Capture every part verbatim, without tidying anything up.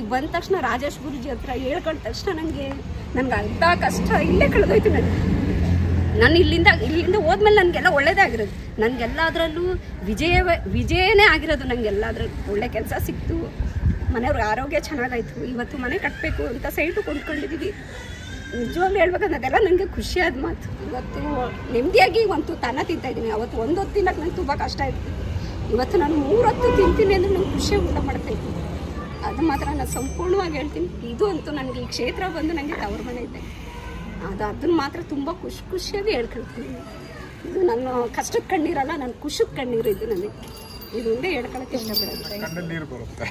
ಬಂದ ತಕ್ಷಣ ರಾಜೇಶ್ ಗುರೂಜಿ ಹತ್ರ ಹೇಳ್ಕೊಂಡ ತಕ್ಷಣ ನನಗೆ ನನಗೆ ಅರ್ಧ ಕಷ್ಟ ಇಲ್ಲೇ ಕಳೆದೋಯ್ತು. ನನಗೆ ನಾನು ಇಲ್ಲಿಂದ ಇಲ್ಲಿಂದ ಹೋದ್ಮೇಲೆ ನನಗೆಲ್ಲ ಒಳ್ಳೇದಾಗಿರೋದು, ನನಗೆಲ್ಲದರಲ್ಲೂ ವಿಜಯ ವಿಜಯನೇ ಆಗಿರೋದು. ನನಗೆಲ್ಲದ್ರಲ್ಲೂ ಒಳ್ಳೆ ಕೆಲಸ ಸಿಕ್ತು, ಮನೆಯವ್ರಿಗೆ ಆರೋಗ್ಯ ಚೆನ್ನಾಗಾಯಿತು. ಇವತ್ತು ಮನೆ ಕಟ್ಟಬೇಕು ಅಂತ ಸೈಟು ಕೊಂಡ್ಕೊಂಡಿದ್ದೀವಿ. ನಿಜವಾಗ್ಲೂ ಹೇಳ್ಬೇಕಂದ್ರೆ ಅದೆಲ್ಲ ನನಗೆ ಖುಷಿಯಾದ ಮಾತು. ಇವತ್ತು ನೆಮ್ಮದಿಯಾಗಿ ಒಂದು ತಾನ ತಿಂತಾಯಿದ್ದೀನಿ. ಅವತ್ತು ಒಂದು ಹೊತ್ತು ತಿನ್ನಕ್ಕೆ ನನಗೆ ತುಂಬ ಕಷ್ಟ ಇತ್ತು. ಇವತ್ತು ನಾನು ಮೂರು ಹೊತ್ತು ತಿಂತೀನಿ ಅಂದರೆ ನಂಗೆ ಖುಷಿಯಾಗಿ ಊಟ ಮಾಡ್ತಾಯಿದ್ದೀನಿ. ಅದು ಮಾತ್ರ ನಾನು ಸಂಪೂರ್ಣವಾಗಿ ಹೇಳ್ತೀನಿ. ಇದು ಅಂತೂ ನನಗೆ ಈ ಕ್ಷೇತ್ರ ಬಂದು ನನಗೆ ತವ್ರ ಮನೆ ಇದೆ. ಅದು ಅದನ್ನು ಮಾತ್ರ ತುಂಬ ಖುಷಿ ಖುಷಿಯಾಗಿ ಹೇಳ್ಕೊಳ್ತೀನಿ. ಇದು ನನ್ನ ಕಷ್ಟದ ಕಣ್ಣೀರಲ್ಲ, ನನ್ನ ಖುಷಿಗೆ ಕಣ್ಣೀರು. ಇದು ನನಗೆ ಇದು ಒಂದೇ ಹೇಳ್ಕೊಳಕ್ಕೆ ಇಷ್ಟಪಡುತ್ತೆ. ನೀರು ಬರುತ್ತೆ.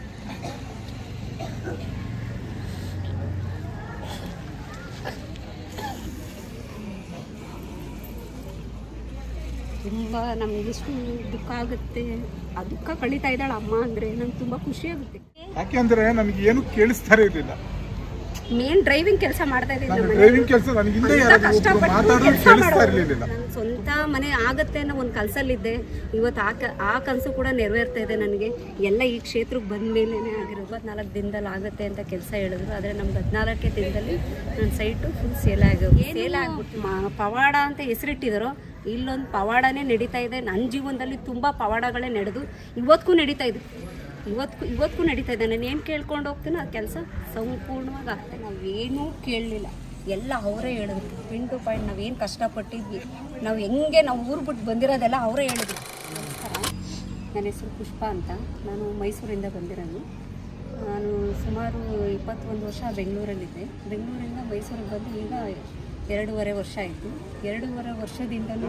ತುಂಬ ನಮಗೆ ಎಷ್ಟು ದುಃಖ ಆಗುತ್ತೆ. ಆ ದುಃಖ ಕಳೀತಾ ಇದ್ದಾಳೆ ಅಮ್ಮ ಅಂದರೆ ನಂಗೆ ತುಂಬ ಖುಷಿ ಆಗುತ್ತೆ. ಯಾಕೆಂದ್ರೆ ನನಗೆ ಏನು ಕೇಳಿಸ್ತಾ ಇರಲಿಲ್ಲ. ಮೇನ್ ಡ್ರೈವಿಂಗ್ ಕೆಲಸ ಮಾಡ್ತಾ ಇದ್ದೀನಿ. ಡ್ರೈವಿಂಗ್ ಕೆಲಸ ನನಗೆ ಹಿಂದೆ ಯಾರು ಮಾತಾಡೋದು ಕೇಳಿಸ್ತಾ ಇರಲಿಲ್ಲ. ನನ್ನ ಸ್ವಂತ ಮನೆ ಆಗುತ್ತೆ ಅನ್ನೋ ಒಂದು ಕನಸಲ್ಲಿದ್ದೆ. ಇವತ್ತು ಆ ಕ ಆ ಕನಸು ಕೂಡ ನೆರವೇರ್ತಾ ಇದೆ ನನಗೆ. ಎಲ್ಲ ಈ ಕ್ಷೇತ್ರಕ್ಕೆ ಬಂದ ಮೇಲೇ ಆಗಿರೋದು. ಹದಿನಾಲ್ಕು ದಿನದಲ್ಲಿ ಆಗುತ್ತೆ ಅಂತ ಕೆಲಸ ಹೇಳಿದ್ರು. ಆದರೆ ನಮ್ಗೆ ಹದಿನಾಲ್ಕೇ ದಿನದಲ್ಲಿ ನನ್ನ ಸೈಟು ಫುಲ್ ಸೇಲ್ ಆಗಿ ಸೇಲ್ ಆಗಿಬಿಟ್ಟು ಪವಾಡ ಅಂತ ಹೆಸರಿಟ್ಟಿದ್ರು. ಇಲ್ಲೊಂದು ಪವಾಡನೇ ನಡೀತಾ ಇದೆ. ನನ್ನ ಜೀವನದಲ್ಲಿ ತುಂಬ ಪವಾಡಗಳೇ ನಡೆದು ಇವತ್ತಿಗೂ ನಡೀತಾ ಇದೆ. ಇವತ್ತು ಇವತ್ತಿಗೂ ನಡೀತಾ ಇದೆ. ನಾನು ಏನು ಕೇಳ್ಕೊಂಡು ಹೋಗ್ತೀನಿ ಆ ಕೆಲಸ ಸಂಪೂರ್ಣವಾಗಿ ಆಗ್ತದೆ. ನಾವೇನೂ ಕೇಳಲಿಲ್ಲ, ಎಲ್ಲ ಅವರೇ ಹೇಳಿದ್ರು. ಪಿನ್ ಟು ಪಾಯಿಂಟ್ ನಾವೇನು ಕಷ್ಟಪಟ್ಟಿದ್ವಿ, ನಾವು ಹೆಂಗೆ ನಾವು ಊರು ಬಿಟ್ಟು ಬಂದಿರೋದೆಲ್ಲ ಅವರೇ ಹೇಳಿದ್ರು. ನಮಸ್ಕಾರ, ನನ್ನ ಹೆಸರು ಪುಷ್ಪ ಅಂತ. ನಾನು ಮೈಸೂರಿಂದ ಬಂದಿರೋದು. ನಾನು ಸುಮಾರು ಇಪ್ಪತ್ತೊಂದು ವರ್ಷ ಬೆಂಗಳೂರಲ್ಲಿದ್ದೆ. ಬೆಂಗಳೂರಿಂದ ಮೈಸೂರಿಗೆ ಬಂದು ಈಗ ಎರಡೂವರೆ ವರ್ಷ ಆಯಿತು. ಎರಡೂವರೆ ವರ್ಷದಿಂದಲೂ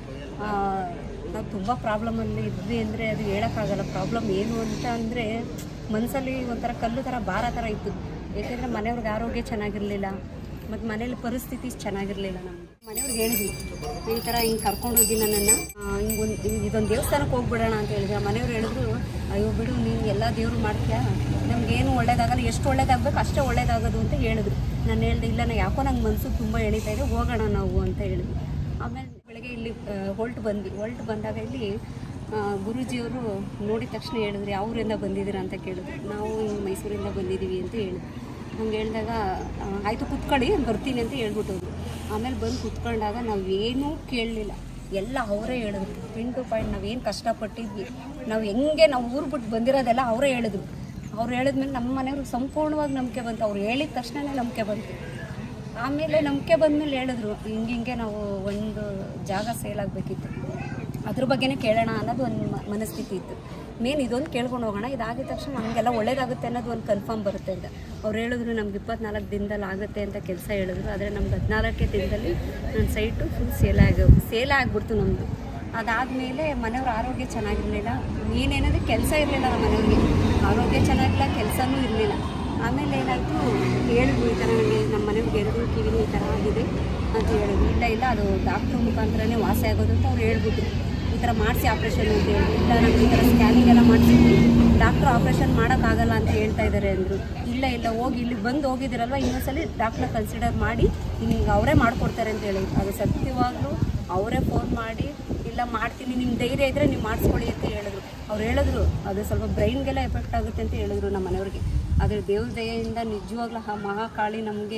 ನಾವು ತುಂಬ ಪ್ರಾಬ್ಲಮಲ್ಲಿ ಇದ್ವಿ ಅಂದರೆ ಅದು ಹೇಳೋಕ್ಕಾಗಲ್ಲ. ಪ್ರಾಬ್ಲಮ್ ಏನು ಅಂತ ಅಂದರೆ ಮನಸ್ಸಲ್ಲಿ ಒಂಥರ ಕಲ್ಲು ಥರ ಭಾರ ಥರ ಇತ್ತು. ಏಕೆಂದರೆ ಮನೆಯವ್ರಿಗೆ ಆರೋಗ್ಯ ಚೆನ್ನಾಗಿರಲಿಲ್ಲ, ಮತ್ತು ಮನೇಲಿ ಪರಿಸ್ಥಿತಿ ಚೆನ್ನಾಗಿರಲಿಲ್ಲ. ನಮ್ಮ ಮನೆಯವ್ರಿಗೆ ಹೇಳಿದ್ವಿ ಈ ಥರ ಹಿಂಗೆ ಕರ್ಕೊಂಡೋಗಿ ನನ್ನನ್ನು ಹಿಂಗೊಂದು ಹಿಂಗೆ ಇದೊಂದು ದೇವಸ್ಥಾನಕ್ಕೆ ಹೋಗ್ಬಿಡೋಣ ಅಂತ ಹೇಳಿದ್ರೆ ಮನೆಯವ್ರು ಹೇಳಿದ್ರು, ಅಯ್ಯೋ ಬಿಡು ನೀನು ಎಲ್ಲ ದೇವರು ಮಾಡ್ತೀಯಾ, ನಮಗೇನು ಒಳ್ಳೇದಾಗಲ್ಲ, ಎಷ್ಟು ಒಳ್ಳೇದಾಗಬೇಕು ಅಷ್ಟೇ ಒಳ್ಳೇದಾಗೋದು ಅಂತ ಹೇಳಿದ್ರು. ನಾನು ಹೇಳಿದೆ ಇಲ್ಲ, ನಾ ಯಾಕೋ ನಂಗೆ ಮನಸ್ಸು ತುಂಬ ಎಳೀತಾ ಇದೆ, ಹೋಗೋಣ ನಾವು ಅಂತ ಹೇಳಿದ್ವಿ. ಆಮೇಲೆ ಬೆಳಗ್ಗೆ ಇಲ್ಲಿ ಹೊಲ್ಟು ಬಂದ್ವಿ. ಹೊಲ್ಟು ಬಂದಾಗ ಇಲ್ಲಿ ಗುರೂಜಿಯವರು ನೋಡಿದ ತಕ್ಷಣ ಹೇಳಿದ್ರು, ಯಾವ ಊರಿಂದ ಬಂದಿದ್ದೀರಾ ಅಂತ ಕೇಳಿದ್ರು. ನಾವು ಹಿಂಗೆ ಮೈಸೂರಿಂದ ಬಂದಿದ್ದೀವಿ ಅಂತ ಹೇಳಿದ್ರು. ನಮ್ಗೆ ಹೇಳಿದಾಗ ಆಯಿತು ಕೂತ್ಕೊಳ್ಳಿ ಬರ್ತೀನಿ ಅಂತ ಹೇಳ್ಬಿಟ್ಟವ್ರು. ಆಮೇಲೆ ಬಂದು ಕೂತ್ಕೊಂಡಾಗ ನಾವೇನೂ ಕೇಳಲಿಲ್ಲ, ಎಲ್ಲ ಅವರೇ ಹೇಳಿದ್ರು. ಪಿನ್ ಟು ಪಾಯಿಂಟ್ ನಾವೇನು ಕಷ್ಟಪಟ್ಟಿದ್ವಿ, ನಾವು ಹೆಂಗೆ ನಾವು ಊರು ಬಿಟ್ಟು ಬಂದಿರೋದೆಲ್ಲ ಅವರೇ ಹೇಳಿದ್ರು. ಅವ್ರು ಹೇಳಿದ್ಮೇಲೆ ನಮ್ಮ ಮನೆಯವ್ರಿಗೆ ಸಂಪೂರ್ಣವಾಗಿ ನಂಬಿಕೆ ಬಂತು. ಅವ್ರು ಹೇಳಿದ ತಕ್ಷಣವೇ ನಂಬಿಕೆ ಬಂತು. ಆಮೇಲೆ ನಂಬಿಕೆ ಬಂದಮೇಲೆ ಹೇಳಿದ್ರು, ಹಿಂಗೆ ಹಿಂಗೆ ನಾವು ಒಂದು ಜಾಗ ಸೇಲ್ ಆಗಬೇಕಿತ್ತು, ಅದ್ರ ಬಗ್ಗೆನೇ ಕೇಳೋಣ ಅನ್ನೋದು ಒಂದು ಮನಸ್ಥಿತಿ ಇತ್ತು. ಮೇನ್ ಇದೊಂದು ಕೇಳ್ಕೊಂಡು ಹೋಗೋಣ, ಇದಾಗಿದ ತಕ್ಷಣ ನಮಗೆಲ್ಲ ಒಳ್ಳೇದಾಗುತ್ತೆ ಅನ್ನೋದು ಒಂದು ಕನ್ಫರ್ಮ್ ಬರುತ್ತೆ ಅಂತ ಅವ್ರು ಹೇಳಿದ್ರು. ನಮ್ಗೆ ಇಪ್ಪತ್ನಾಲ್ಕು ದಿನದಲ್ಲಿ ಆಗುತ್ತೆ ಅಂತ ಕೆಲಸ ಹೇಳಿದ್ರು. ಆದರೆ ನಮ್ಗೆ ಹದಿನಾಲ್ಕೇ ದಿನದಲ್ಲಿ ನನ್ನ ಸೈಟು ಫುಲ್ ಸೇಲ್ ಆಗಿ ಸೇಲ್ ಆಗಿಬಿಡ್ತು ನಮ್ಮದು. ಅದಾದಮೇಲೆ ಮನೆಯವ್ರ ಆರೋಗ್ಯ ಚೆನ್ನಾಗಿರಲಿಲ್ಲ. ಏನೇನಂದರೆ ಕೆಲಸ ಇರಲಿಲ್ಲ, ನಮ್ಮ ಮನೆಯವ್ರಿಗೆ ಆರೋಗ್ಯ ಚೆನ್ನಾಗಿಲ್ಲ, ಕೆಲಸನೂ ಇರಲಿಲ್ಲ. ಆಮೇಲೆ ಏನಾಯಿತು ಹೇಳಿದ್ರು, ಈ ಥರ ನನಗೆ ನಮ್ಮ ಮನೆಯವ್ರಿಗೆ ಎರಡು ಕಿವಿನೂ ಈ ಥರ ಆಗಿದೆ ಅಂತ ಹೇಳಿದ್ರು. ಇಲ್ಲ ಇಲ್ಲ ಅದು ಡಾಕ್ಟ್ರ್ ಮುಖಾಂತರನೇ ವಾಸಿ ಆಗೋದು ಅಂತ ಅವ್ರು ಹೇಳ್ಬಿಟ್ರು. ಈ ಥರ ಮಾಡಿಸಿ ಆಪ್ರೇಷನ್ ಅಂತ ಹೇಳಿದ್ರು. ಇಲ್ಲ ನಮ್ಗೆ ಈ ಥರ ಸ್ಕ್ಯಾನಿಂಗ್ ಎಲ್ಲ ಮಾಡಿಸಿದ್ವಿ, ಡಾಕ್ಟ್ರು ಆಪ್ರೇಷನ್ ಮಾಡೋಕ್ಕಾಗಲ್ಲ ಅಂತ ಹೇಳ್ತಾ ಇದ್ದಾರೆ ಅಂದರು. ಇಲ್ಲ ಇಲ್ಲ ಹೋಗಿ ಇಲ್ಲಿ ಬಂದು ಹೋಗಿದ್ದೀರಲ್ವ, ಇನ್ನೊಂದ್ಸಲಿ ಡಾಕ್ಟ್ರನ್ನ ಕನ್ಸಿಡರ್ ಮಾಡಿ ನಿಮ್ಗೆ ಅವರೇ ಮಾಡಿಕೊಡ್ತಾರೆ ಅಂತ ಹೇಳಿದ್ರು. ಅದು ಸತ್ಯವಾಗ್ಲೂ ಅವರೇ ಫೋನ್ ಮಾಡಿ ಇಲ್ಲ ಮಾಡ್ತೀನಿ, ನಿಮ್ಮ ಧೈರ್ಯ ಇದ್ದರೆ ನೀವು ಮಾಡಿಸ್ಕೊಳ್ಳಿ ಅಂತ ಹೇಳಿದ್ರು. ಅವ್ರು ಹೇಳಿದ್ರು ಅದು ಸ್ವಲ್ಪ ಬ್ರೈನ್ಗೆಲ್ಲ ಎಫೆಕ್ಟ್ ಆಗುತ್ತೆ ಅಂತ ಹೇಳಿದ್ರು ನಮ್ಮ ಮನೆಯವ್ರಿಗೆ. ಆದರೆ ದೇವ್ರ ದಯೆಯಿಂದ ನಿಜವಾಗ್ಲೂ ಆ ಮಹಾಕಾಳಿ ನಮಗೆ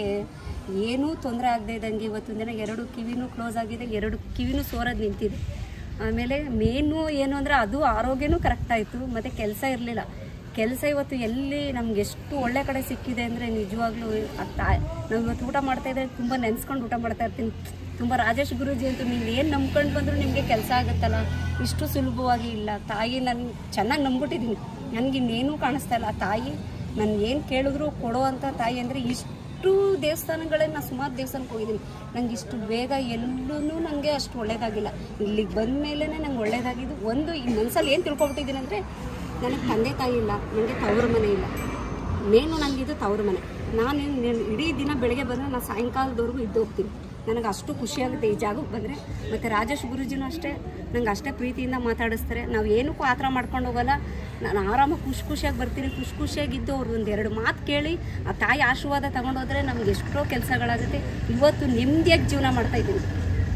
ಏನೂ ತೊಂದರೆ ಆಗದೆ ಇದ್ದಂಗೆ ಇವತ್ತಿನ ದಿನ ಎರಡು ಕಿವಿನೂ ಕ್ಲೋಸ್ ಆಗಿದೆ, ಎರಡು ಕಿವಿನೂ ಸೋರೋದು ನಿಂತಿದೆ. ಆಮೇಲೆ ಮೇನು ಏನು ಅಂದರೆ ಅದು ಆರೋಗ್ಯನೂ ಕರೆಕ್ಟ್ ಆಯಿತು, ಮತ್ತು ಕೆಲಸ ಇರಲಿಲ್ಲ. ಕೆಲಸ ಇವತ್ತು ಎಲ್ಲಿ ನಮ್ಗೆ ಎಷ್ಟು ಒಳ್ಳೆ ಕಡೆ ಸಿಕ್ಕಿದೆ ಅಂದರೆ ನಿಜವಾಗ್ಲೂ ತಾಯಿ ನಾವು ಇವತ್ತು ಊಟ ಮಾಡ್ತಾಯಿದ್ರೆ ತುಂಬ ನೆನೆಸ್ಕೊಂಡು ಊಟ ಮಾಡ್ತಾ ಇರ್ತೀನಿ. ತುಂಬ ರಾಜೇಶ್ ಗುರೂಜಿ ಅಂತೂ ನೀವು ಏನು ನಂಬ್ಕೊಂಡು ಬಂದರೂ ನಿಮಗೆ ಕೆಲಸ ಆಗುತ್ತಲ್ಲ, ಇಷ್ಟು ಸುಲಭವಾಗಿ ಇಲ್ಲ. ತಾಯಿ ನಾನು ಚೆನ್ನಾಗಿ ನಂಬ್ಬಿಟ್ಟಿದ್ದೀನಿ, ನನಗಿನ್ನೇನೂ ಕಾಣಿಸ್ತಾ ಇಲ್ಲ. ತಾಯಿ ನಾನು ಏನು ಕೇಳಿದ್ರು ಕೊಡುವಂಥ ತಾಯಿ ಅಂದರೆ ಇಷ್ಟು ದೇವಸ್ಥಾನಗಳೇ ನಾನು ಸುಮಾರು ದೇವಸ್ಥಾನಕ್ಕೆ ಹೋಗಿದ್ದೀನಿ, ನಂಗೆ ಇಷ್ಟು ಬೇಗ ಎಲ್ಲೂ ನನಗೆ ಅಷ್ಟು ಒಳ್ಳೇದಾಗಿಲ್ಲ. ಇಲ್ಲಿಗೆ ಬಂದ ಮೇಲೇ ನಂಗೆ ಒಳ್ಳೇದಾಗಿದ್ದು. ಒಂದು ಈ ಮನಸ್ಸಲ್ಲಿ ಏನು ತಿಳ್ಕೊಬಿಟ್ಟಿದ್ದೀನಿ ಅಂದರೆ ನನಗೆ ತಂದೆ ತಾಯಿ ಇಲ್ಲ, ನನಗೆ ತವ್ರ ಮನೆ ಇಲ್ಲ. ಮೇನು ನನಗಿದು ತವ್ರ ಮನೆ. ನಾನು ಇಡೀ ದಿನ ಬೆಳಗ್ಗೆ ಬಂದರೆ ನಾನು ಸಾಯಂಕಾಲದವರೆಗೂ ಇದ್ದು ಹೋಗ್ತೀನಿ. ನನಗೆ ಅಷ್ಟು ಖುಷಿಯಾಗುತ್ತೆ ಈ ಜಾಗಕ್ಕೆ ಬಂದರೆ. ಮತ್ತು ರಾಜೇಶ್ ಗುರೂಜಿನೂ ಅಷ್ಟೇ ನಂಗೆ ಅಷ್ಟೇ ಪ್ರೀತಿಯಿಂದ ಮಾತಾಡಿಸ್ತಾರೆ. ನಾವು ಏನಕ್ಕೂ ಆ ಥರ ಮಾಡ್ಕೊಂಡು ಹೋಗೋಲ್ಲ. ನಾನು ಆರಾಮಾಗಿ ಖುಷಿ ಖುಷಿಯಾಗಿ ಬರ್ತೀನಿ. ಖುಷಿ ಖುಷಿಯಾಗಿದ್ದು ಅವ್ರು ಒಂದು ಎರಡು ಮಾತು ಕೇಳಿ ಆ ತಾಯಿ ಆಶೀರ್ವಾದ ತೊಗೊಂಡೋದ್ರೆ ನಮ್ಗೆ ಎಷ್ಟೋ ಕೆಲಸಗಳಾಗುತ್ತೆ. ಇವತ್ತು ನೆಮ್ಮದಿಯಾಗಿ ಜೀವನ ಮಾಡ್ತಾಯಿದ್ದೀನಿ.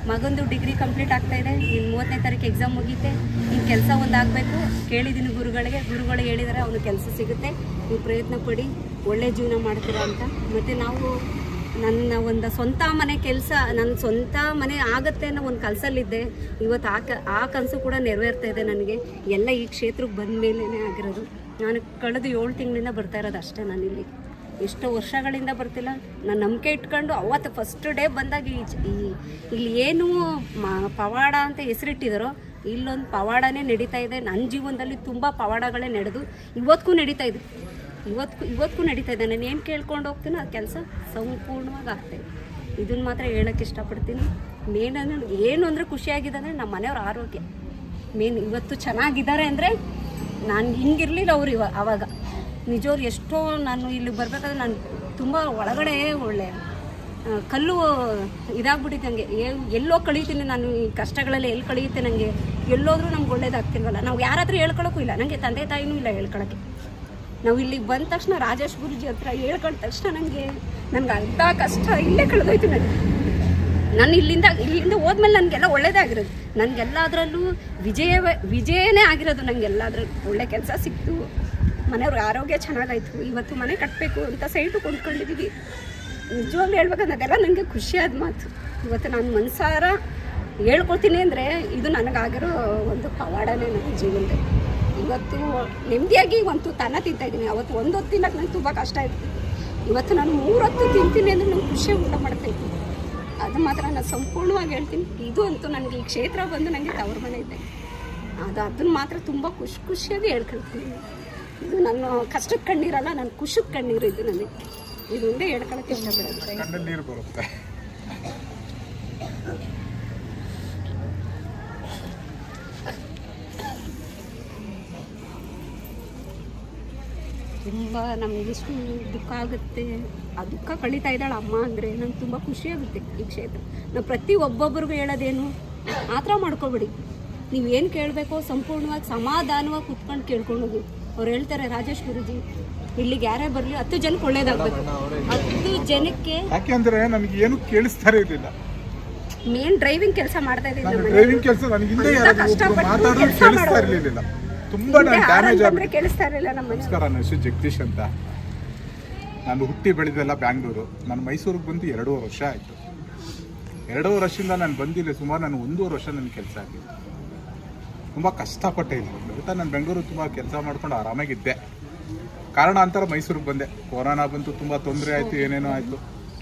ಮಗಂದು ಡಿಗ್ರಿ ಕಂಪ್ಲೀಟ್ ಆಗ್ತಾ ಇದೆ. ಇನ್ನು ಮೂವತ್ತನೇ ತಾರೀಕು ಎಕ್ಸಾಮ್ ಮುಗೀತೆ. ಇನ್ನು ಕೆಲಸ ಒಂದು ಆಗಬೇಕು. ಕೇಳಿದ್ದೀನಿ ಗುರುಗಳಿಗೆ, ಗುರುಗಳು ಹೇಳಿದರೆ ಅವನು ಕೆಲಸ ಸಿಗುತ್ತೆ, ನೀವು ಪ್ರಯತ್ನ ಪಡಿ, ಒಳ್ಳೆ ಜೀವನ ಮಾಡ್ತೀರಾ ಅಂತ. ಮತ್ತು ನಾವು ನನ್ನ ಒಂದು ಸ್ವಂತ ಮನೆ ಕೆಲಸ, ನನ್ನ ಸ್ವಂತ ಮನೆ ಆಗುತ್ತೆ ಅನ್ನೋ ಒಂದು ಕನಸಲ್ಲಿದ್ದೆ. ಇವತ್ತು ಆ ಕ ಆ ಕನಸು ಕೂಡ ನೆರವೇರ್ತಾ ಇದೆ ನನಗೆ. ಎಲ್ಲ ಈ ಕ್ಷೇತ್ರಕ್ಕೆ ಬಂದ ಮೇಲೇ ಆಗಿರೋದು. ನಾನು ಕಳೆದು ಏಳು ತಿಂಗಳಿಂದ ಬರ್ತಾ ಇರೋದು ಅಷ್ಟೇ. ನಾನು ಇಲ್ಲಿ ಎಷ್ಟೋ ವರ್ಷಗಳಿಂದ ಬರ್ತಿಲ್ಲ. ನಾನು ನಂಬಿಕೆ ಇಟ್ಕೊಂಡು ಅವತ್ತು ಫಸ್ಟ್ ಡೇ ಬಂದಾಗ ಈ ಇಲ್ಲಿ ಏನು ಪವಾಡ ಅಂತ ಹೆಸರಿಟ್ಟಿದ್ದಾರೋ ಇಲ್ಲೊಂದು ಪವಾಡನೇ ನಡೀತಾ ಇದೆ. ನನ್ನ ಜೀವನದಲ್ಲಿ ತುಂಬ ಪವಾಡಗಳೇ ನಡೆದು ಇವತ್ತಿಗೂ ನಡೀತಾ ಇದೆ. ಇವತ್ತು ಇವತ್ತಿಗೂ ನಡೀತಾ ಇದೆ. ನಾನು ಏನು ಕೇಳ್ಕೊಂಡು ಹೋಗ್ತೀನೋ ಆ ಕೆಲಸ ಸಂಪೂರ್ಣವಾಗಿ ಆಗ್ತಾಯಿದೆ. ಇದನ್ನು ಮಾತ್ರ ಹೇಳೋಕ್ಕೆ ಇಷ್ಟಪಡ್ತೀನಿ. ಮೇನ್ ಅಂದರೆ ಏನು ಅಂದರೆ ಖುಷಿಯಾಗಿದೆ ಅಂದರೆ ನಮ್ಮ ಮನೆಯವ್ರ ಆರೋಗ್ಯ ಮೇನ್. ಇವತ್ತು ಚೆನ್ನಾಗಿದ್ದಾರೆ ಅಂದರೆ ನಾನು ಹಿಂಗಿರಲಿಲ್ಲ ಅವ್ರು ಇವ ಆವಾಗ ನಿಜವ್ರು ಎಷ್ಟೋ. ನಾನು ಇಲ್ಲಿ ಬರಬೇಕಾದ್ರೆ ನಾನು ತುಂಬ ಒಳಗಡೆ ಒಳ್ಳೆ ಕಲ್ಲು ಇದಾಗ್ಬಿಟ್ಟಿತ್ತು ನನಗೆ. ಎಲ್ಲೋ ಕಳೀತೀನಿ ನಾನು ಈ ಕಷ್ಟಗಳಲ್ಲಿ, ಎಲ್ಲಿ ಕಳೆಯುತ್ತೆ ನನಗೆ. ಎಲ್ಲೋದ್ರೂ ನಮ್ಗೆ ಒಳ್ಳೇದಾಗ್ತಿಲ್ವಲ್ಲ. ನಾವು ಯಾರಾದರೂ ಹೇಳ್ಕೊಳಕ್ಕೂ ಇಲ್ಲ, ನನಗೆ ತಂದೆ ತಾಯಿನೂ ಇಲ್ಲ ಹೇಳ್ಕೊಳಕ್ಕೆ. ನಾವು ಇಲ್ಲಿಗೆ ಬಂದ ತಕ್ಷಣ ರಾಜೇಶ್ ಗುರುಜಿ ಹತ್ರ ಹೇಳ್ಕೊಂಡ ತಕ್ಷಣ ನನಗೆ ನನಗೆ ಅಂಥ ಕಷ್ಟ ಇಲ್ಲೇ ಕಳೆದೋಯ್ತು. ನನಗೆ ನಾನು ಇಲ್ಲಿಂದ ಇಲ್ಲಿಂದ ಹೋದ್ಮೇಲೆ ನನಗೆಲ್ಲ ಒಳ್ಳೇದಾಗಿರೋದು. ನನಗೆಲ್ಲದರಲ್ಲೂ ವಿಜಯವೇ ವಿಜಯನೇ ಆಗಿರೋದು. ನನಗೆಲ್ಲದ್ರಲ್ಲೂ ಒಳ್ಳೆ ಕೆಲಸ ಸಿಕ್ತು, ಮನೆಯವ್ರಿಗೆ ಆರೋಗ್ಯ ಚೆನ್ನಾಗಾಯಿತು. ಇವತ್ತು ಮನೆ ಕಟ್ಟಬೇಕು ಅಂತ ಸೈಟು ಕೊಂಡ್ಕೊಂಡಿದ್ದೀವಿ. ನಿಜವಾಗ್ಲೂ ಹೇಳ್ಬೇಕಂದ್ರೆ ಅದೆಲ್ಲ ನನಗೆ ಖುಷಿಯಾದ ಮಾತು. ಇವತ್ತು ನಾನು ಮನಸಾರ ಹೇಳ್ಕೊಳ್ತೀನಿ ಅಂದರೆ ಇದು ನನಗಾಗಿರೋ ಒಂದು ಪವಾಡನೇ ನನ್ನ ಜೀವನದಲ್ಲಿ. ಇವತ್ತು ನೆಮ್ಮದಿಯಾಗಿ ಒಂದು ತನ್ನ ತಿಂತಾಯಿದ್ದೀನಿ. ಅವತ್ತು ಒಂದು ಹೊತ್ತು ತಿನ್ನಕ್ಕೆ ನಂಗೆ ತುಂಬ ಕಷ್ಟ ಇತ್ತು. ಇವತ್ತು ನಾನು ಮೂರು ಹೊತ್ತು ತಿಂತೀನಿ ಅಂದರೆ ನಾನು ಖುಷಿಯಾಗಿ ಊಟ ಮಾಡ್ತಾಯಿದ್ದೀನಿ. ಅದು ಮಾತ್ರ ನಾನು ಸಂಪೂರ್ಣವಾಗಿ ಹೇಳ್ತೀನಿ. ಇದು ಅಂತೂ ನನಗೆ ಈ ಕ್ಷೇತ್ರ ಬಂದು ನನಗೆ ತವ್ರ ಮನೆ ಇದೆ. ಅದು ಅದನ್ನು ಮಾತ್ರ ತುಂಬ ಖುಷಿ ಖುಷಿಯಾಗಿ ಹೇಳ್ಕೊಳ್ತೀನಿ. ಇದು ನನ್ನ ಕಷ್ಟಕ್ಕೆ ಕಣ್ಣೀರಲ್ಲ, ನನ್ನ ಖುಷಿಗೆ ಕಣ್ಣೀರು. ಇದು ನನಗೆ ಇದು ಒಂದೇ ಹೇಳ್ಕೊಳಕ್ಕೆ ಇಷ್ಟಪಡೋದು. ನೀರು ಬರುತ್ತೆ. ತುಂಬ ನಮಗಿಷ್ಟು ದುಃಖ ಆಗುತ್ತೆ. ಆ ದುಃಖ ಕಳೀತಾ ಇದ್ದಾಳೆ ಅಮ್ಮ ಅಂದರೆ ನಂಗೆ ತುಂಬ ಖುಷಿಯಾಗುತ್ತೆ. ಈ ಕ್ಷೇತ್ರ ನಾವು ಪ್ರತಿ ಒಬ್ಬೊಬ್ಬರಿಗೂ ಹೇಳೋದೇನು, ಆ ಥರ ಮಾಡ್ಕೊಬೇಡಿ. ನೀವೇನು ಕೇಳಬೇಕೋ ಸಂಪೂರ್ಣವಾಗಿ ಸಮಾಧಾನವಾಗಿ ಕುತ್ಕೊಂಡು ಕೇಳ್ಕೊಂಡು ಹೋಗಿ. ಅವ್ರು ಹೇಳ್ತಾರೆ ರಾಜೇಶ್ ಗುರುಜಿ ಇಲ್ಲಿಗೆ ಯಾರೇ ಬರಲಿ ಹತ್ತು ಜನಕ್ಕೆ ಒಳ್ಳೇದಾಗಬೇಕು. ಹತ್ತು ಜನಕ್ಕೆ ಯಾಕೆಂದ್ರೆ ನನಗೆ ಏನು ಕೇಳಿಸ್ತಾ ಇರಲಿಲ್ಲ. ಮೇನ್ ಡ್ರೈವಿಂಗ್ ಕೆಲಸ ಮಾಡ್ತಾ ಇದ್ದೀನಿ. ಡ್ರೈವಿಂಗ್ ಕೆಲಸ ನನಗೆ ಹಿಂದೆ ಯಾರು ಮಾತಾಡೋದು ಕೇಳಿಸ್ತಾ ಇರಲಿಲ್ಲ. ತುಂಬಾ ಡ್ಯಾಮೇಜ್ ಆಗಿ ಕೇಳಿಸ್ತಾ ಇರಲಿಲ್ಲ. ನಮ್ಮ ನಮಸ್ಕಾರ, ನನ್ನ ಹೆಸರು ಜಗದೀಶ್ ಅಂತ. ನಾನು ಹುಟ್ಟಿ ಬೆಳೆದೆಲ್ಲ ಬ್ಯಾಂಗ್ಳೂರು. ನಾನು ಮೈಸೂರಿಗೆ ಬಂದು ಎರಡೂವರೆ ವರ್ಷ ಆಯಿತು. ಎರಡೂವರೆ ವರ್ಷದಿಂದ ನಾನು ಬಂದಿಲ್ಲ. ಸುಮಾರು ನಾನು ಒಂದೂವರೆ ವರ್ಷ ನನ್ನ ಕೆಲಸ ಆಗಿಲ್ಲ. ತುಂಬ ಕಷ್ಟಪಟ್ಟೆ ಇಲ್ಲ ಗೊತ್ತಾ. ನಾನು ಬೆಂಗಳೂರು ತುಂಬ ಕೆಲಸ ಮಾಡ್ಕೊಂಡು ಆರಾಮಾಗಿದ್ದೆ. ಕಾರಣಾಂತರ ಮೈಸೂರಿಗೆ ಬಂದೆ. ಕೊರೋನಾ ಬಂತು, ತುಂಬ ತೊಂದರೆ ಆಯಿತು, ಏನೇನೋ ಆಯಿತು.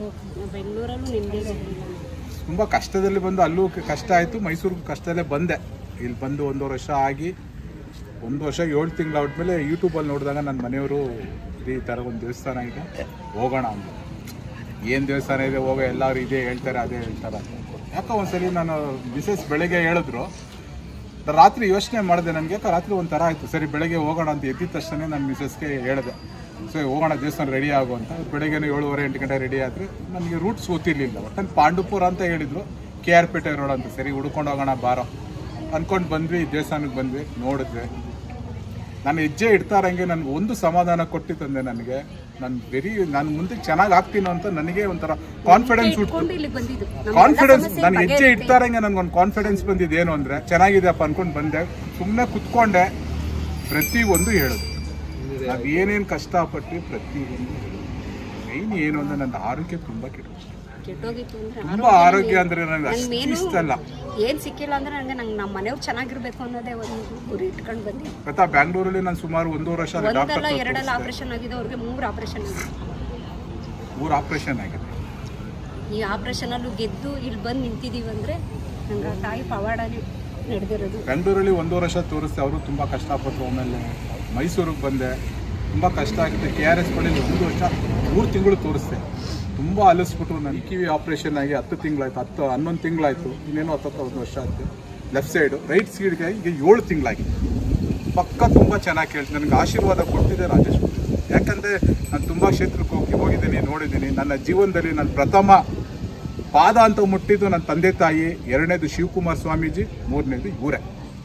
ತುಂಬ ಕಷ್ಟದಲ್ಲಿ ಬಂದು ಅಲ್ಲೂ ಕಷ್ಟ ಆಯಿತು, ಮೈಸೂರಿಗೂ ಕಷ್ಟದಲ್ಲೇ ಬಂದೆ. ಇಲ್ಲಿ ಬಂದು ಒಂದೂವರೆ ವರ್ಷ ಆಗಿ ಒಂದು ವರ್ಷ ಏಳು ತಿಂಗಳು ಆದ್ಮೇಲೆ ಯೂಟ್ಯೂಬಲ್ಲಿ ನೋಡಿದಾಗ ನನ್ನ ಮನೆಯವರು ಈ ಥರ ಒಂದು ದೇವಸ್ಥಾನ ಇದೆ ಹೋಗೋಣ ಅಂತ. ಏನು ದೇವಸ್ಥಾನ ಇದೆ ಹೋಗೋ, ಎಲ್ಲರೂ ಇದೇ ಹೇಳ್ತಾರೆ ಅದೇ ಹೇಳ್ತಾರೆ ಅಂತ. ಯಾಕೋ ಒಂದ್ಸಲಿ ನಾನು ಮಿಸಸ್ ಬೆಳಗ್ಗೆ ಹೇಳಿದ್ರು, ರಾತ್ರಿ ಯೋಚನೆ ಮಾಡಿದೆ. ನನಗೆ ಯಾಕೆ ರಾತ್ರಿ ಒಂಥರ ಆಯಿತು. ಸರಿ ಬೆಳಗ್ಗೆ ಹೋಗೋಣ ಅಂತ ಎದ್ದಿದ ತಕ್ಷಣ ನಾನು ಮಿಸಸ್ಗೆ ಹೇಳಿದೆ, ಸರಿ ಹೋಗೋಣ ದೇವಸ್ಥಾನ ರೆಡಿ ಆಗು ಅಂತ. ಬೆಳಗ್ಗೆ ಏಳುವರೆ ಎಂಟು ಗಂಟೆ ರೆಡಿ ಆದರೆ ನನಗೆ ರೂಟ್ಸ್ ಗೊತ್ತಿರಲಿಲ್ಲ. ಒಟ್ಟಲ್ಲಿ ಪಾಂಡುಪುರ ಅಂತ ಹೇಳಿದ್ರು, ಕೆ ಆರ್ ಪೇಟೆ ರೋಡ್ ಅಂತ. ಸರಿ ಹುಡ್ಕೊಂಡು ಹೋಗೋಣ ಬಾರೋ ಅಂದ್ಕೊಂಡು ಬಂದ್ವಿ. ದೇವಸ್ಥಾನಕ್ಕೆ ಬಂದ್ವಿ, ನೋಡಿದ್ವಿ. ನಾನು ಹೆಜ್ಜೆ ಇಡ್ತಾರಂಗೆ ನನಗೆ ಒಂದು ಸಮಾಧಾನ ಕೊಟ್ಟಿತ್ತಂದೆ ನನಗೆ. ನಾನು ವೆರಿ ನಾನು ಮುಂದೆ ಚೆನ್ನಾಗಿ ಆಗ್ತೀನೋ ಅಂತ ನನಗೆ ಒಂಥರ ಕಾನ್ಫಿಡೆನ್ಸ್ ಹುಟ್ಟು ಕಾನ್ಫಿಡೆನ್ಸ್ ನಾನು ಹೆಜ್ಜೆ ಇಡ್ತಾರಂಗೆ ನನಗೊಂದು ಕಾನ್ಫಿಡೆನ್ಸ್ ಬಂದಿದ್ದು. ಏನು ಅಂದರೆ ಚೆನ್ನಾಗಿದೆಯಪ್ಪ ಅಂದ್ಕೊಂಡು ಬಂದೆ. ಸುಮ್ಮನೆ ಕುತ್ಕೊಂಡೆ. ಪ್ರತಿಯೊಂದು ಹೇಳಿದ್ರು, ನಾವು ಏನೇನು ಕಷ್ಟಪಟ್ಟು ಪ್ರತಿಯೊಂದು. ಮೈನ್ ಏನು ಅಂದರೆ ನನ್ನ ಆರೋಗ್ಯ ತುಂಬ ಕೆಟ್ಟು ತುಂಬ ಆರೋಗ್ಯ ಅಂದರೆ ನನಗೆ ಅಷ್ಟು ಇಷ್ಟ ಅಲ್ಲ. ಏನು ಸಿಕ್ಕಿಲ್ಲ ಅಂದ್ರೆ ನನಗೆ ನಂಗೆ ನಮ್ಮ ಮನೆಯವ್ರು ಚೆನ್ನಾಗಿರ್ಬೇಕು ಅನ್ನೋದೇ ಒಂದು ಗುರಿ ಇಟ್ಕೊಂಡು ಬಂದಿ. ಗೊತ್ತಾ, ಬ್ಯಾಂಗ್ಳೂರಲ್ಲಿ ನಾನು ಸುಮಾರು ಒಂದೂವರೆ ವರ್ಷ ಒಂದಲ್ಲ ಎರಡೆಲ್ಲ ಆಪರೇಷನ್ ಆಗಿದೆ. ಅವ್ರಿಗೆ ಮೂರು ಆಪರೇಷನ್ ಆಗಿದೆ. ಮೂರು ಆಪರೇಷನ್ ಆಗಿದೆ. ಈ ಆಪರೇಷನಲ್ಲೂ ಗೆದ್ದು ಇಲ್ಲಿ ಬಂದು ನಿಂತಿದ್ದೀವಿ ಅಂದರೆ ನಂಗೆ ತಾಯಿ ಪವಾಡನೇ ನಡೆದಿರೋದು. ಬೆಂಗಳೂರಲ್ಲಿ ಒಂದೂವರೆ ವರ್ಷ ತೋರಿಸ್ತೆ. ಅವರು ತುಂಬ ಕಷ್ಟಪಟ್ಟರು. ಆಮೇಲೆ ಮೈಸೂರಿಗೆ ಬಂದೆ, ತುಂಬ ಕಷ್ಟ ಆಗಿದೆ. ಕೆ ಆರ್ ಎಸ್ ಬಳಿಯಲ್ಲಿ ಒಂದು ವರ್ಷ ಮೂರು ತಿಂಗಳು ತೋರಿಸ್ದೆ. ತುಂಬ ಅಲಿಸ್ಬಿಟ್ರು. ನನ್ನ ಕಿವಿ ಆಪ್ರೇಷನ್ ಆಗಿ ಹತ್ತು ತಿಂಗಳಾಯ್ತು, ಹತ್ತು ಹನ್ನೊಂದು ತಿಂಗಳಾಯಿತು, ಇನ್ನೇನು ಹತ್ತತ್ತು ಒಂದು ವರ್ಷ ಆಯಿತು. ಲೆಫ್ಟ್ ಸೈಡು ರೈಟ್ ಸೈಡ್ಗೆ ಈಗ ಏಳು ತಿಂಗಳಾಗಿದೆ. ಪಕ್ಕ ತುಂಬ ಚೆನ್ನಾಗಿ ಕೇಳ್ತೀನಿ. ನನಗೆ ಆಶೀರ್ವಾದ ಕೊಡ್ತಿದ್ದೆ ರಾಜೇಶ್. ಯಾಕಂದರೆ ನಾನು ತುಂಬ ಕ್ಷೇತ್ರಕ್ಕೆ ಹೋಗಿ ಹೋಗಿದ್ದೀನಿ, ನೋಡಿದ್ದೀನಿ. ನನ್ನ ಜೀವನದಲ್ಲಿ ನನ್ನ ಪ್ರಥಮ ಪಾದ ಅಂತ ಮುಟ್ಟಿದ್ದು ನನ್ನ ತಂದೆ ತಾಯಿ, ಎರಡನೇದು ಶಿವಕುಮಾರ ಸ್ವಾಮೀಜಿ, ಮೂರನೇದು ಇವರೇ.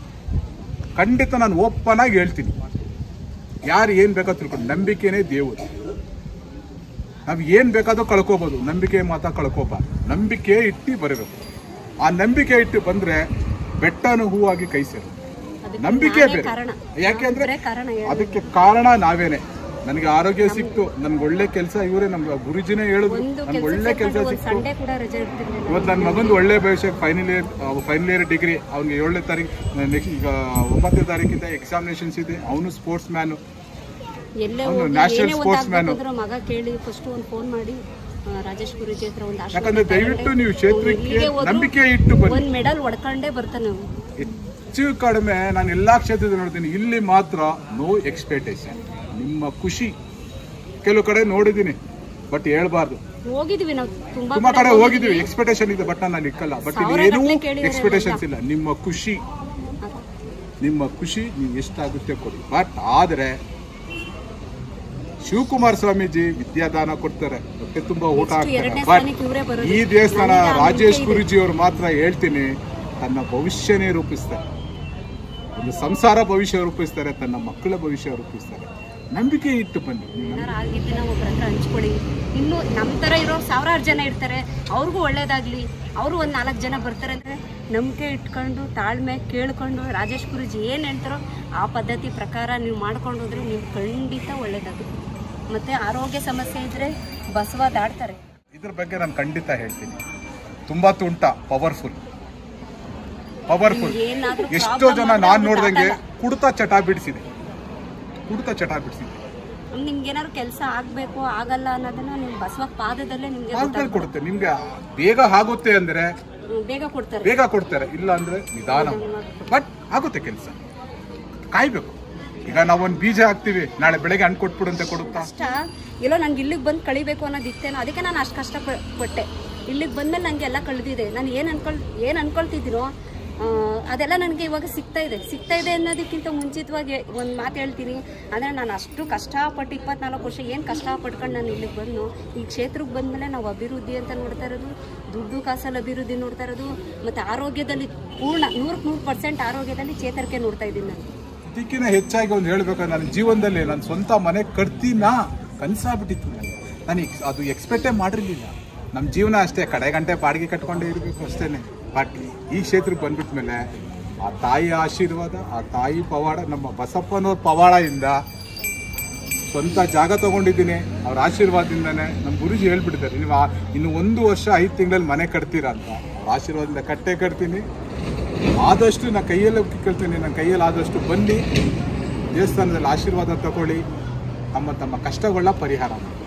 ಖಂಡಿತ ನಾನು ಓಪನ್ ಆಗಿ ಹೇಳ್ತೀನಿ, ಯಾರು ಏನು ಬೇಕಾದ್ರೂ ತಿಳ್ಕೊಂಡು. ನಂಬಿಕೆನೇ ದೇವರು. ನಾವು ಏನು ಬೇಕಾದ್ರೂ ಕಳ್ಕೊಬೋದು, ನಂಬಿಕೆ ಮಾತ್ರ ಕಳ್ಕೊಬಾರ್ದು. ನಂಬಿಕೆ ಇಟ್ಟು ಬರಬೇಕು. ಆ ನಂಬಿಕೆ ಇಟ್ಟು ಬಂದ್ರೆ ಬೆಟ್ಟನು ಹೂವಾಗಿ ಕೈ ಸೇರು. ನಂಬಿಕೆ ಬೇರೆ. ಯಾಕೆಂದ್ರೆ ಅದಕ್ಕೆ ಕಾರಣ ನಾವೇನೆ. ನನಗೆ ಆರೋಗ್ಯ ಸಿಕ್ತು, ನನ್ಗೆ ಒಳ್ಳೆ ಕೆಲಸ, ಇವರೇ ನಮ್ಗೆ ಗುರುಜಿನೇ ಹೇಳಿದ್ರು ನನ್ಗೆ ಒಳ್ಳೆ ಕೆಲಸ ಸಿಕ್ತು. ಇವತ್ತು ನನ್ನ ಮಗಂದು ಒಳ್ಳೆ ಭವಿಷ್ಯ, final year final year degree, ಅವ್ನಿಗೆ ಏಳನೇ ತಾರೀಕು ನೆಕ್ಸ್ಟ್ ಈಗ ಒಂಬತ್ತನೇ ತಾರೀಕಿಂದ ಎಕ್ಸಾಮಿನೇಷನ್ಸ್ ಇದೆ. ಅವನು sportsman, national sportsman. ಮಗ ಕೇಳಿ ಫಸ್ಟ್ ಒಂದು ಫೋನ್ ಮಾಡಿ ರಾಜೇಶ್ ಗುರುಜಿ ಹತ್ರ ಒಂದು ಯಾಕಂದ್ರೆ ದಯವಿಟ್ಟು ನೀವು ಕ್ಷೇತ್ರಕ್ಕೆ ನಂಬಿಕೆ ಇಟ್ಟು ಬನ್ನಿ. ಒಂದು ಮೆಡಲ್ ಹೊಡ್ಕೊಂಡೇ ಬರ್ತಾನೆ. ಹೆಚ್ಚು ಕಡಿಮೆ ನಾನು ಎಲ್ಲಾ ಕ್ಷೇತ್ರದಲ್ಲಿ ನೋಡ್ತೀನಿ, ಇಲ್ಲಿ ಮಾತ್ರ ನೋ ಎಕ್ಸ್ಪೆಕ್ಟೇಷನ್. ನಿಮ್ಮ ಖುಷಿ. ಕೆಲವು ಕಡೆ ನೋಡಿದೀನಿ ಬಟ್ ಹೇಳ್ಬಾರ್ದು, ಹೋಗಿದೀವಿ ನಾವು ತುಂಬಾ ಕಡೆ ಹೋಗಿದೀವಿ, ಎಕ್ಸ್ಪೆಕ್ಟೇಷನ್ ಇದೆ ಬಟ್ ನಾನು ಇಕ್ಕಲ್ಲ. ಬಟ್ ಇಲ್ಲಿ ಏನೂ ಎಕ್ಸ್ಪೆಕ್ಟೇಷನ್ಸ್ ಇಲ್ಲ. ನಿಮ್ಮ ಖುಷಿ, ನಿಮ್ಮ ಖುಷಿ ನೀವು ಎಷ್ಟಾಗುತ್ತೆ ಕೊಡಿ. ಬಟ್ ಆದ್ರೆ ಶಿವಕುಮಾರ ಸ್ವಾಮೀಜಿ ವಿದ್ಯಾದಾನ ಕೊಡ್ತಾರೆ, ಹೊಟ್ಟೆ ತುಂಬಾ ಊಟ ಹಾಕ್ತಾರೆ. ಬಟ್ ಈ ದೇವಸ್ಥಾನ ರಾಜೇಶ್ ಗುರುಜಿ ಅವರು ಮಾತ್ರ ಹೇಳ್ತೀನಿ, ತನ್ನ ಭವಿಷ್ಯನೇ ರೂಪಿಸ್ತಾರೆ, ಒಂದು ಸಂಸಾರ ಭವಿಷ್ಯ ರೂಪಿಸ್ತಾರೆ, ತನ್ನ ಮಕ್ಕಳ ಭವಿಷ್ಯ ರೂಪಿಸ್ತಾರೆ. ನಂಬಿಕೆ ಇಟ್ಟು ಬನ್ನಿ. ಆಗಿದ್ದನ್ನ ಒಬ್ಬರ ಹತ್ರ ಹಂಚ್ಕೊಳ್ಳಿ. ಇನ್ನು ನಮ್ಮ ಥರ ಇರೋ ಸಾವಿರಾರು ಜನ ಇರ್ತಾರೆ, ಅವ್ರಿಗೂ ಒಳ್ಳೇದಾಗ್ಲಿ, ಅವರು ಒಂದು ನಾಲ್ಕು ಜನ ಬರ್ತಾರೆ ಅಂದರೆ ನಂಬಿಕೆ ಇಟ್ಕೊಂಡು ತಾಳ್ಮೆ ಕೇಳ್ಕೊಂಡು ರಾಜೇಶ್ ಗುರುಜಿ ಏನು ಹೇಳ್ತಾರೋ ಆ ಪದ್ಧತಿ ಪ್ರಕಾರ ನೀವು ಮಾಡ್ಕೊಂಡು ಹೋದ್ರೆ ನೀವು ಖಂಡಿತ ಒಳ್ಳೇದಾಗುತ್ತೆ. ಮತ್ತೆ ಆರೋಗ್ಯ ಸಮಸ್ಯೆ ಇದ್ರೆ ಬಸವ ದಾಡ್ತಾರೆ. ಇದ್ರ ಬಗ್ಗೆ ನಾನು ಖಂಡಿತ ಹೇಳ್ತೀನಿ, ತುಂಬಾ ತುಂಟ, ಪವರ್ಫುಲ್ ಪವರ್ಫುಲ್ ಎಷ್ಟೋ ಜನ ನಾನು ನೋಡ್ದಂಗೆ ಕುಡ್ತಾ ಚಟ ಬಿಡಿಸಿದೆ, ಕುಡ್ತಾ ಚಟ ಬಿಡಿಸಿದೆ. ನಿಮ್ಗೆ ಏನಾದ್ರು ಕೆಲಸ ಆಗ್ಬೇಕು ಆಗಲ್ಲ ಅನ್ನೋದನ್ನ ನಿಮ್ ಬಸವ ಪಾದದಲ್ಲೇ ನಿಮ್ಗೆ ಕೊಡುತ್ತೆ. ನಿಮ್ಗೆ ಬೇಗ ಆಗುತ್ತೆ ಅಂದ್ರೆ ಬೇಗ ಕೊಡ್ತಾರೆ, ಬೇಗ ಕೊಡ್ತಾರೆ. ಇಲ್ಲ ಅಂದ್ರೆ ನಿಧಾನ, ಬಟ್ ಆಗುತ್ತೆ ಕೆಲಸ. ಕಾಯ್ಬೇಕು. ಈಗ ನಾವೊಂದು ಬೀಜ ಹಾಕ್ತಿವಿ, ನಾಳೆ ಬೆಳಗ್ಗೆ ಹಣ್ಣು ಕೊಟ್ಬಿಡು ಅಂತ ಕೊಡುತ್ತಾ? ಕಷ್ಟ ಎಲ್ಲೋ ನಂಗೆ ಇಲ್ಲಿಗೆ ಬಂದು ಕಳಿಬೇಕು ಅನ್ನೋದು ಇತ್ತೇನೋ, ಅದಕ್ಕೆ ನಾನು ಅಷ್ಟು ಕಷ್ಟ ಪಟ್ಟೆ. ಇಲ್ಲಿಗೆ ಬಂದ್ಮೇಲೆ ನನಗೆ ಎಲ್ಲ ಕಳೆದಿದೆ. ನಾನು ಏನು ಅನ್ಕೊಳ್ ಏನು ಅನ್ಕೊಳ್ತಿದ್ದೀನೋ ಅದೆಲ್ಲ ನನಗೆ ಇವಾಗ ಸಿಗ್ತಾ ಇದೆ. ಸಿಗ್ತಾ ಇದೆ ಅನ್ನೋದಕ್ಕಿಂತ ಮುಂಚಿತವಾಗಿ ಒಂದು ಮಾತು ಹೇಳ್ತೀನಿ, ಅಂದರೆ ನಾನು ಅಷ್ಟು ಕಷ್ಟಪಟ್ಟು ಇಪ್ಪತ್ನಾಲ್ಕು ವರ್ಷ ಏನು ಕಷ್ಟಪಟ್ಕೊಂಡು ನಾನು ಇಲ್ಲಿಗೆ ಬಂದು ಈ ಕ್ಷೇತ್ರಕ್ಕೆ ಬಂದಮೇಲೆ ನಾವು ಅಭಿವೃದ್ಧಿ ಅಂತ ನೋಡ್ತಾ ಇರೋದು, ದುಡ್ಡು ಕಾಸಲ್ಲಿ ಅಭಿವೃದ್ಧಿ ನೋಡ್ತಾ ಇರೋದು, ಮತ್ತು ಆರೋಗ್ಯದಲ್ಲಿ ಪೂರ್ಣ ನೂರಕ್ಕೆ ನೂರು ಪರ್ಸೆಂಟ್ ಆರೋಗ್ಯದಲ್ಲಿ ಚೇತರಿಕೆ ನೋಡ್ತಾ ಇದ್ದೀನಿ ನಾನು. ಅದಕ್ಕಿಂತ ಹೆಚ್ಚಾಗಿ ಒಂದು ಹೇಳ್ಬೇಕಾದ್ರೆ ನನ್ನ ಜೀವನದಲ್ಲಿ ನನ್ನ ಸ್ವಂತ ಮನೆ ಕಟ್ತೀನಾ ಕನಸಾಗ್ಬಿಟ್ಟಿತ್ತು. ನನಗೆ ಅದು ಎಕ್ಸ್ಪೆಕ್ಟೇ ಮಾಡಿರಲಿಲ್ಲ. ನಮ್ಮ ಜೀವನ ಅಷ್ಟೇ, ಕಡೆ ಗಂಟೆ ಬಾಡಿಗೆ ಕಟ್ಕೊಂಡೇ ಇರಬೇಕು ಅಷ್ಟೇ. ಬಟ್ ಈ ಕ್ಷೇತ್ರಕ್ಕೆ ಬಂದ್ಬಿಟ್ಮೇಲೆ ಆ ತಾಯಿ ಆಶೀರ್ವಾದ, ಆ ತಾಯಿ ಪವಾಡ, ನಮ್ಮ ಬಸಪ್ಪನವ್ರ ಪವಾಡದಿಂದ ಸ್ವಂತ ಜಾಗ ತೊಗೊಂಡಿದ್ದೀನಿ. ಅವ್ರ ಆಶೀರ್ವಾದದಿಂದನೇ ನಮ್ಮ ಗುರುಜಿ ಹೇಳ್ಬಿಟ್ಟಿದ್ದಾರೆ, ನೀವು ಇನ್ನು ಒಂದು ವರ್ಷ ಐದು ತಿಂಗಳಲ್ಲಿ ಮನೆ ಕಟ್ತೀರಾ ಅಂತ. ಅವ್ರ ಆಶೀರ್ವಾದದಿಂದ ಕಟ್ಟೆ ಕಟ್ತೀನಿ. ಆದಷ್ಟು ನಾನು ಕೈಯಲ್ಲಿ ಕೇಳ್ತೀನಿ, ನನ್ನ ಕೈಯಲ್ಲಿ ಆದಷ್ಟು ಬನ್ನಿ ದೇವಸ್ಥಾನದಲ್ಲಿ ಆಶೀರ್ವಾದ ತಗೊಳ್ಳಿ, ನಮ್ಮ ತಮ್ಮ ಕಷ್ಟಗಳನ್ನ ಪರಿಹಾರ ಮಾಡಿ.